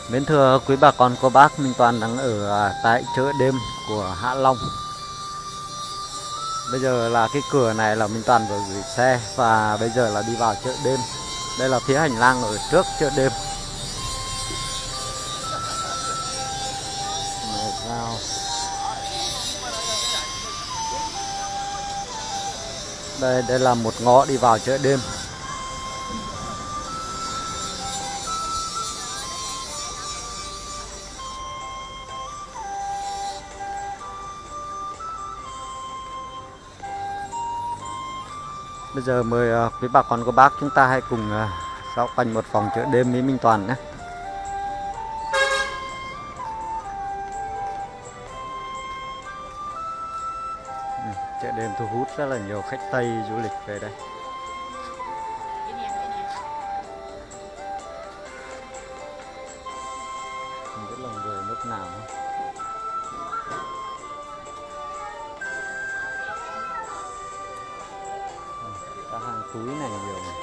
Mến thưa quý bà con cô bác, Minh Toàn đang ở tại chợ đêm của Hạ Long. Bây giờ là cái cửa này là Minh Toàn vừa gửi xe và bây giờ là đi vào chợ đêm. Đây là phía hành lang ở trước chợ đêm. Đây là một ngõ đi vào chợ đêm. Bây giờ mời quý bà con cô bác chúng ta hãy cùng dạo quanh một vòng chợ đêm với Minh Toàn nhé. Chợ đêm thu hút rất là nhiều khách Tây du lịch về đây. Không biết là người nước nào. Các hàng túi này nhiều này.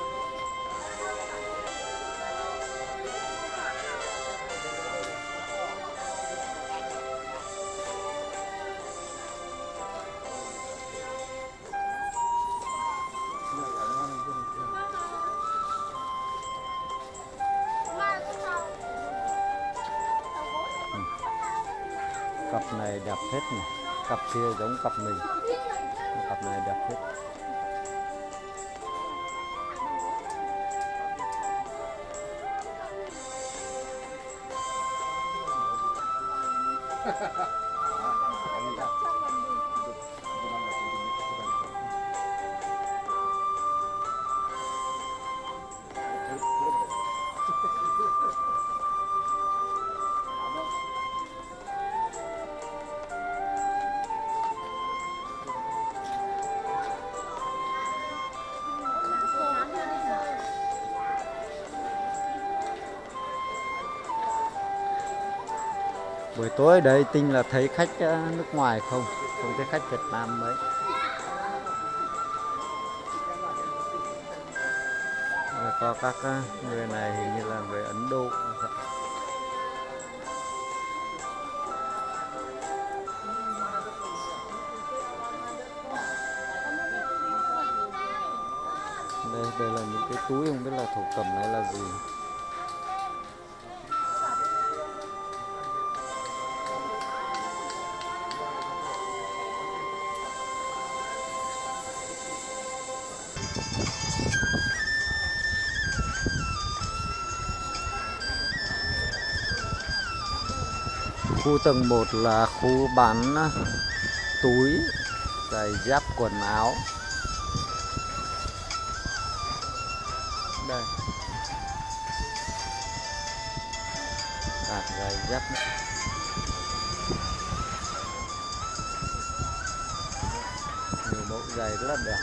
Cặp này đẹp hết này, cặp kia giống cặp mình, cặp này đẹp hết. Buổi tối đây Tinh là thấy khách nước ngoài không thấy khách Việt Nam mấy. Có các người này hình như là người Ấn Độ. Đây là những cái túi, không biết là thổ cẩm hay là gì. Khu tầng 1 là khu bán túi, giày dép, quần áo. Đây, cả giày dép nữa. Nhiều mẫu giày rất là đẹp.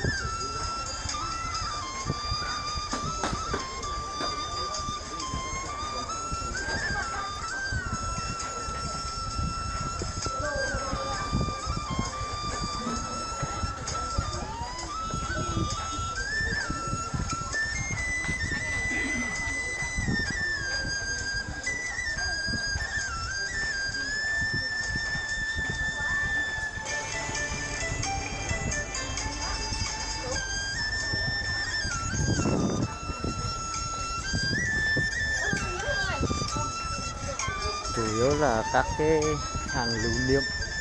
Chủ yếu là các cái hàng lưu niệm.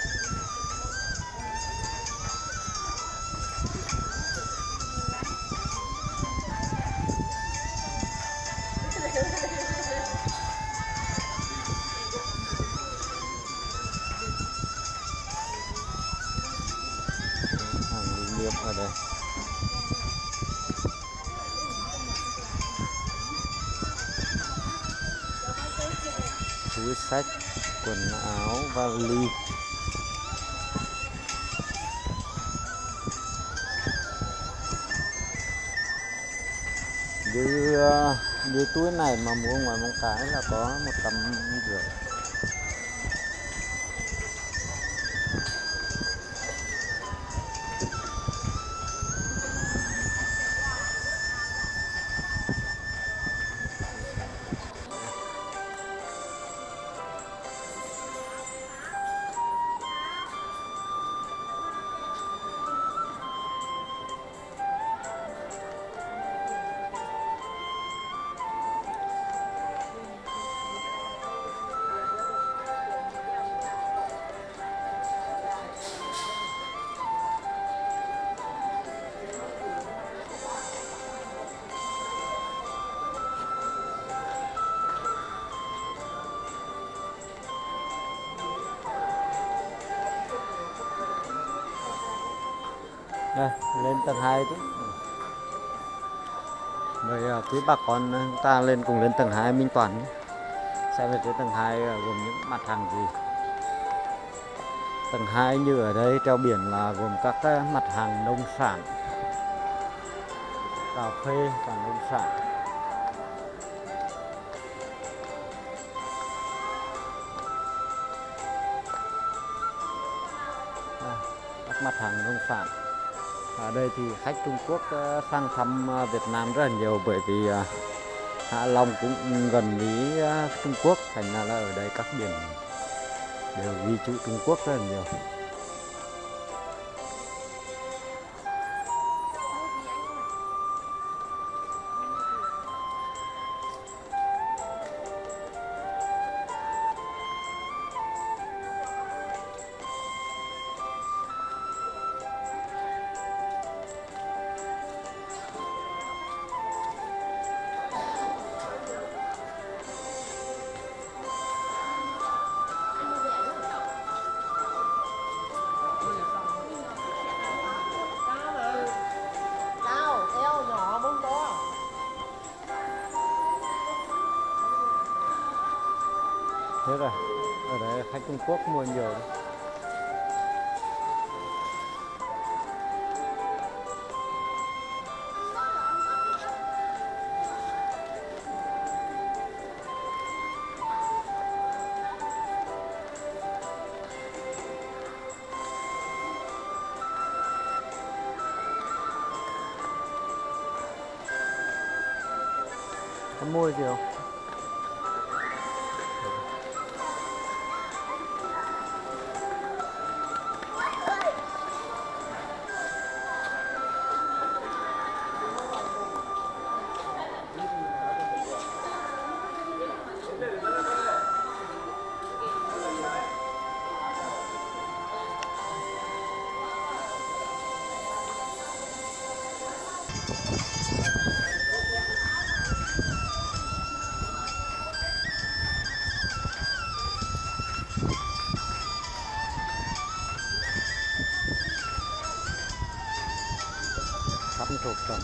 Hàng lưu niệm ở đây. Túi xách, quần áo, vali. Như túi này mà mua ngoài Móng Cái là có 150. Đây, lên tầng 2 chứ. Mời quý bà con chúng ta lên cùng lên tầng 2 Minh Toàn nhé. Xem về trên tầng 2 gồm những mặt hàng gì. Tầng 2 như ở đây treo biển là gồm các mặt hàng nông sản, cà phê và nông sản. Đây, các mặt hàng nông sản. Ở đây thì khách Trung Quốc sang thăm Việt Nam rất là nhiều, bởi vì Hạ Long cũng gần với Trung Quốc, thành ra là ở đây các biển đều ghi chữ Trung Quốc rất là nhiều. Thế rồi, ở đây khách Trung Quốc mua nhiều đấy. Có mua gì không? Sắm thuộc trồng.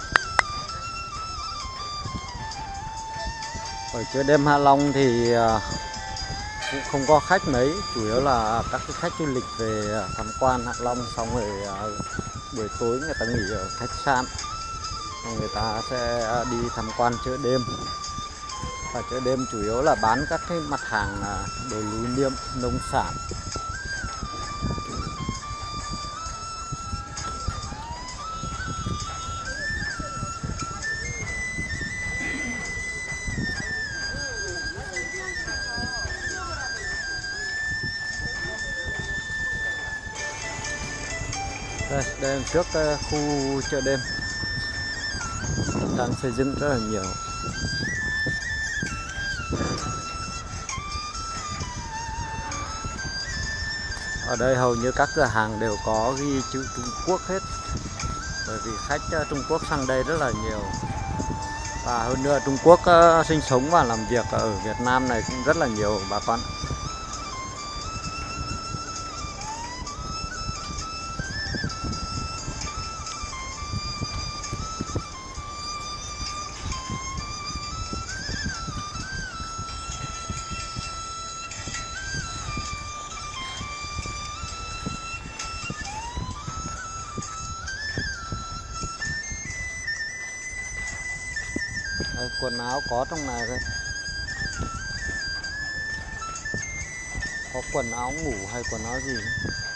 Ở chợ đêm Hạ Long thì cũng không có khách mấy, chủ yếu là các cái khách du lịch về tham quan Hạ Long, xong rồi buổi tối người ta nghỉ ở khách sạn, người ta sẽ đi tham quan chợ đêm. Và chợ đêm chủ yếu là bán các cái mặt hàng đồ lưu niệm, nông sản. Đây trước khu chợ đêm đang xây dựng rất là nhiều. Ở đây hầu như các cửa hàng đều có ghi chữ Trung Quốc hết, bởi vì khách Trung Quốc sang đây rất là nhiều. Và hơn nữa Trung Quốc sinh sống và làm việc ở Việt Nam này cũng rất là nhiều bà con. Đây, quần áo có trong này đấy. Có quần áo ngủ hay quần áo gì?